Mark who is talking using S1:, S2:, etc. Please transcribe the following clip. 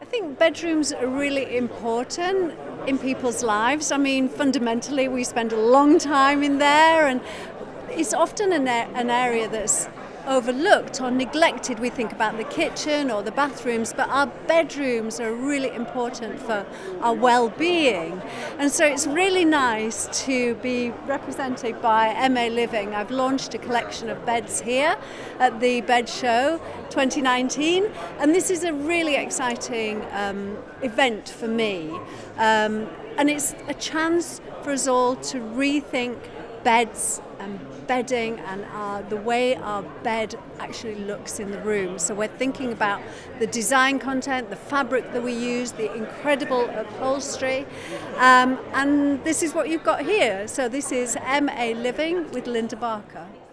S1: I think bedrooms are really important in people's lives. I mean, fundamentally, we spend a long time in there, and it's often an area that's overlooked or neglected. We think about the kitchen or the bathrooms, but our bedrooms are really important for our well-being. And so it's really nice to be represented by MA Living. I've launched a collection of beds here at the Bed Show 2019, and this is a really exciting event for me. And it's a chance for us all to rethink beds and bedding and the way our bed actually looks in the room. So we're thinking about the design content, the fabric that we use, the incredible upholstery, and this is what you've got here. So this is MA Living with Linda Barker.